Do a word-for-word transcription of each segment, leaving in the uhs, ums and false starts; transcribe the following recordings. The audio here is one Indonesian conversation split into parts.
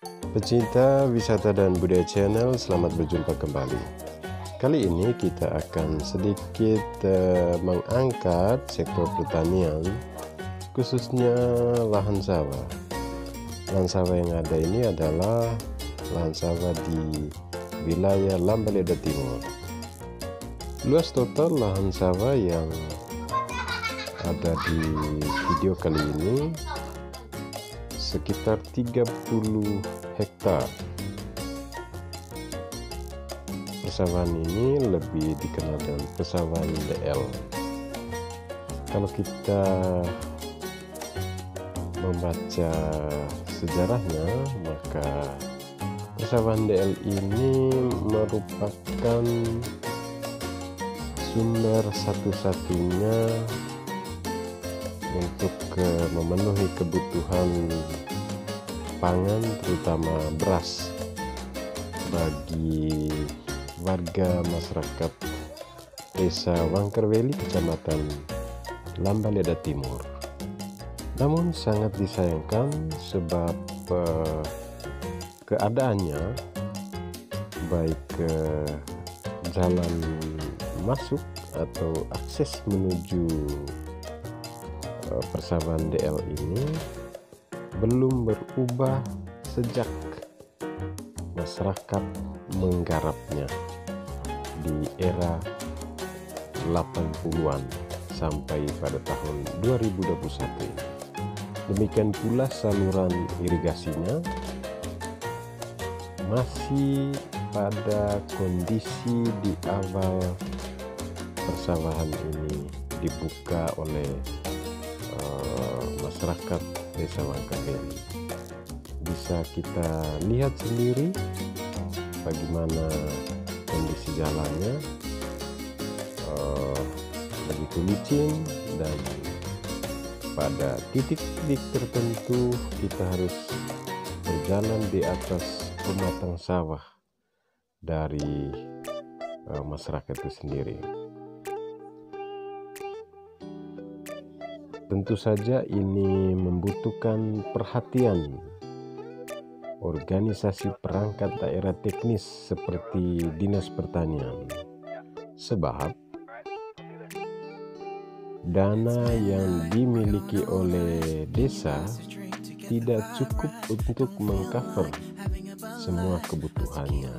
Pecinta wisata dan budaya channel, selamat berjumpa kembali. Kali ini kita akan sedikit uh, mengangkat sektor pertanian, khususnya lahan sawah. Lahan sawah yang ada ini adalah lahan sawah di wilayah Lambaleda Timur. Luas total lahan sawah yang ada di video kali ini sekitar tiga puluh hektar. Persawahan ini lebih dikenal dengan persawahan D L. Kalau kita membaca sejarahnya, maka persawahan D L ini merupakan sumber satu-satunya untuk uh, memenuhi kebutuhan pangan, terutama beras, bagi warga masyarakat Desa Wangkerweli, Kecamatan Lambaleda Timur. Namun sangat disayangkan sebab uh, keadaannya, baik uh, jalan masuk atau akses menuju uh, persawahan D L ini belum berubah sejak masyarakat menggarapnya di era delapan puluhan sampai pada tahun dua ribu dua puluh satu ini. Demikian pula saluran irigasinya masih pada kondisi di awal persawahan ini dibuka oleh uh, masyarakat Desa Wangkerweli. Bisa kita lihat sendiri bagaimana kondisi jalannya, uh, begitu licin, dan pada titik-titik tertentu kita harus berjalan di atas pematang sawah dari uh, masyarakat itu sendiri. Tentu saja ini membutuhkan perhatian organisasi perangkat daerah teknis seperti Dinas Pertanian, sebab dana yang dimiliki oleh desa tidak cukup untuk mengcover semua kebutuhannya.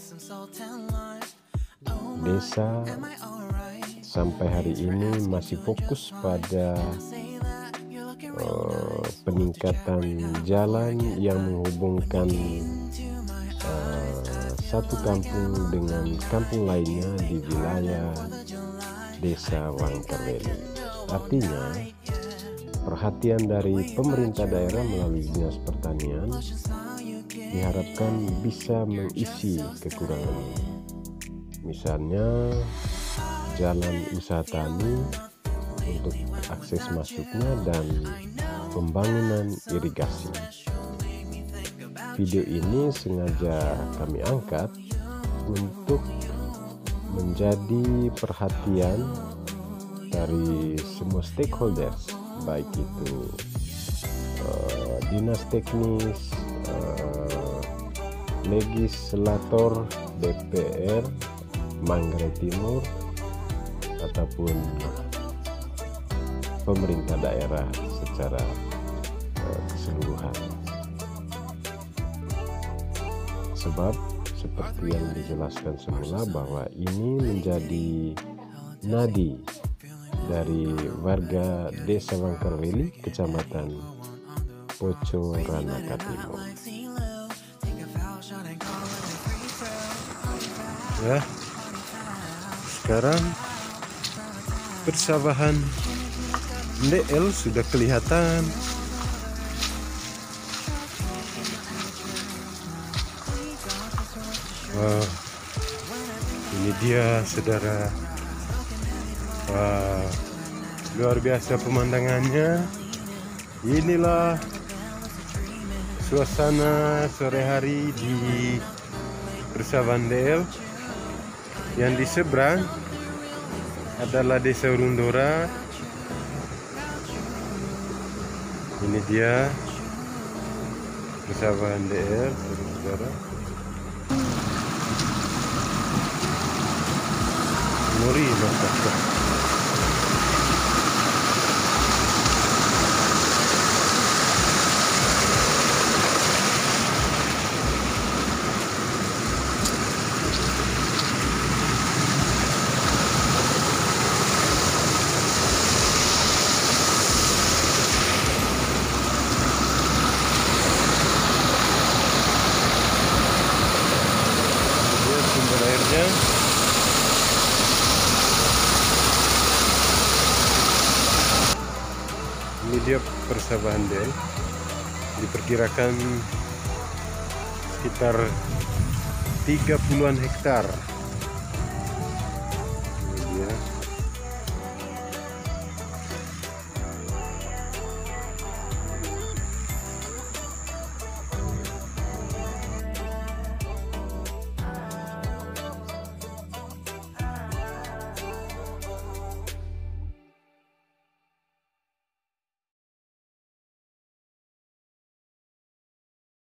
Desa sampai hari ini masih fokus pada uh, peningkatan jalan yang menghubungkan uh, satu kampung dengan kampung lainnya di wilayah Desa Wangkerweli. Artinya, perhatian dari pemerintah daerah melalui Dinas Pertanian diharapkan bisa mengisi kekurangan ini. Misalnya jalan usaha tani untuk akses masuknya dan pembangunan irigasi. Video ini sengaja kami angkat untuk menjadi perhatian dari semua stakeholders, baik itu uh, dinas teknis, uh, legislator, D P R Manggarai Timur, ataupun pemerintah daerah secara uh, keseluruhan. Sebab seperti yang dijelaskan semula bahwa ini menjadi nadi dari warga Desa Wangkerweli, Kecamatan Poco Ranaka Timur. Ya, sekarang persawahan D L sudah kelihatan. Wow, ini dia saudara. Wow, luar biasa pemandangannya. Inilah suasana sore hari di persawahan D L. Yang di seberang adalah Desa Urundora. Ini dia persawahan D R, saudara. Nuri mantap. Sumber airnya ini dia persawahan dia, diperkirakan sekitar tiga puluhan hektar.